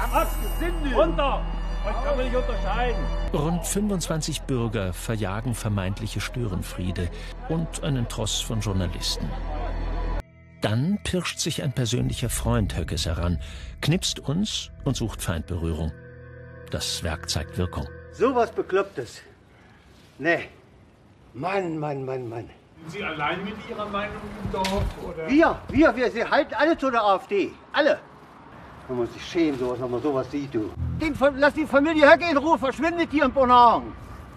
Runter! Euch kann man nicht unterscheiden. Rund 25 Bürger verjagen vermeintliche Störenfriede und einen Tross von Journalisten. Dann pirscht sich ein persönlicher Freund Höckes heran, knipst uns und sucht Feindberührung. Das Werk zeigt Wirkung. Sowas Beklopptes. Nee. Mann. Sind Sie allein mit Ihrer Meinung im Dorf? Oder? Wir Sie halten alle zu der AfD. Alle. Man muss sich schämen, sowas, wenn man sowas sieht, du. Lass die Familie Höcke in Ruhe, verschwindet hier in Bornhagen.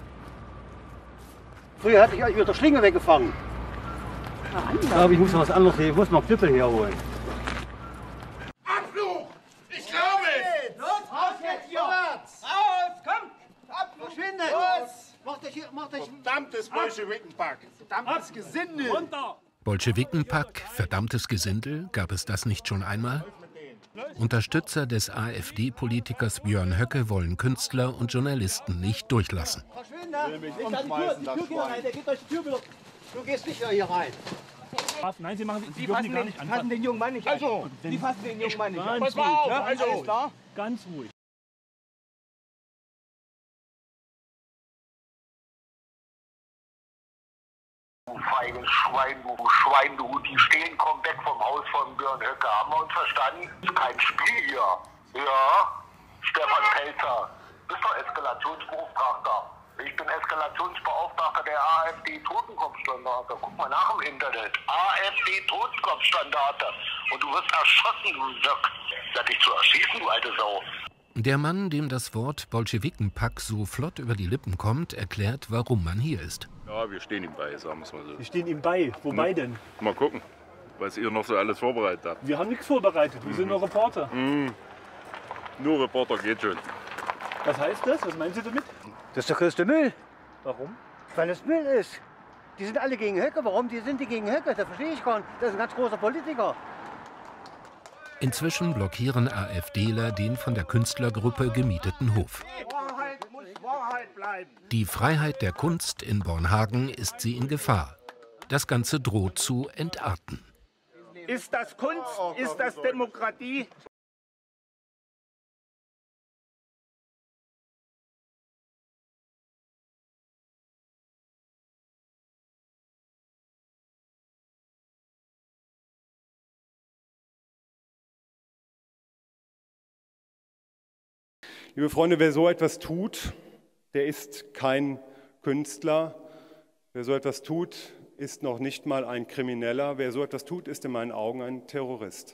Früher hatte ich euch mit der Schlinge weggefangen. Ich glaube, ich muss noch was anderes sehen. Ich muss noch Knüppel herholen. Abflug! Ich glaube es! Los, raus jetzt hier! Raus, komm! Abflug! Verschwindet! Los! Macht euch... Verdammtes Bolschewikenpack! Verdammtes Gesindel! Runter! Bolschewikenpack, verdammtes Gesindel, gab es das nicht schon einmal? Unterstützer des AfD-Politikers Björn Höcke wollen Künstler und Journalisten nicht durchlassen. Du gehst nicht hier rein. Nein, Sie dürfen gar nicht fassen den jungen Mann nicht an. Also, Sie fassen den jungen Mann nicht an. Pass mal auf, ja, also, alles klar? Ganz ruhig. Du feiges Schwein, du, die stehen, komm weg vom Haus von Björn Höcke. Haben wir uns verstanden? Ist kein Spiel hier. Ja, Stefan Pelzer, bist doch Eskalationsbeauftragter. Ich bin Eskalationsbeauftragter der AfD-Totenkopfstandarte. Guck mal nach im Internet. AfD-Totenkopfstandarte. Und du wirst erschossen, du Sack. Sag dich zu erschießen, du alte Sau. Der Mann, dem das Wort Bolschewikenpack so flott über die Lippen kommt, erklärt, warum man hier ist. Ja, wir stehen ihm bei, sagen wir es mal so. Wir stehen ihm bei. Wobei denn? Mal gucken, was ihr noch so alles vorbereitet habt. Wir haben nichts vorbereitet. Wir sind nur Reporter. Nur Reporter geht schon. Was heißt das? Was meinen Sie damit? Das ist der größte Müll. Warum? Weil es Müll ist. Die sind alle gegen Höcke. Warum? Sind die gegen Höcke? Das verstehe ich gar nicht. Das ist ein ganz großer Politiker. Inzwischen blockieren AfDler den von der Künstlergruppe gemieteten Hof. Wahrheit muss Wahrheit bleiben. Die Freiheit der Kunst in Bornhagen ist sie in Gefahr. Das Ganze droht zu entarten. Ist das Kunst? Ist das Demokratie? Liebe Freunde, wer so etwas tut, der ist kein Künstler. Wer so etwas tut, ist noch nicht mal ein Krimineller. Wer so etwas tut, ist in meinen Augen ein Terrorist.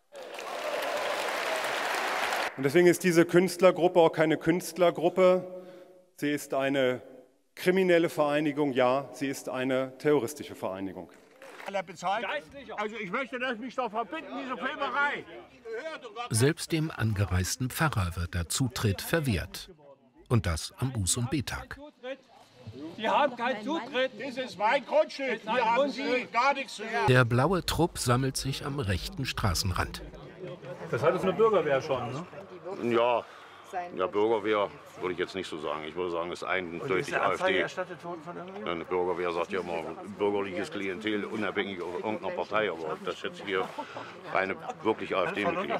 Und deswegen ist diese Künstlergruppe auch keine Künstlergruppe. Sie ist eine kriminelle Vereinigung, ja, sie ist eine terroristische Vereinigung. Also ich möchte das mich doch verbieten, diese Filmerei. Selbst dem angereisten Pfarrer wird der Zutritt verwehrt. Und das am Buß- und Bettag. Sie haben keinen Zutritt. Das ist mein Grundstück. Hier haben Sie gar nichts zu tun. Der blaue Trupp sammelt sich am rechten Straßenrand. Das hat es eine Bürgerwehr schon, ne? Ja, Bürgerwehr würde ich jetzt nicht so sagen. Ich würde sagen, es ist eindeutig AfD. Eine Bürgerwehr sagt ja immer bürgerliches Klientel, unabhängig von irgendeiner Partei. Aber das schätze ich hier reine wirklich AfD-Mitglieder.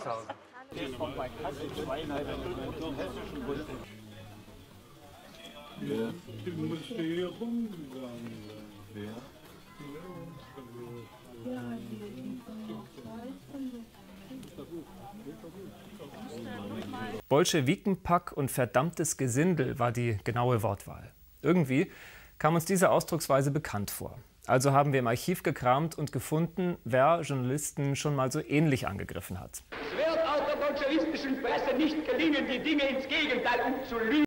Bolschewikenpack und verdammtes Gesindel war die genaue Wortwahl. Irgendwie kam uns diese Ausdrucksweise bekannt vor. Also haben wir im Archiv gekramt und gefunden, wer Journalisten schon mal so ähnlich angegriffen hat. Es wird auch der bolschewistischen Presse nicht gelingen, die Dinge ins Gegenteil umzulügen.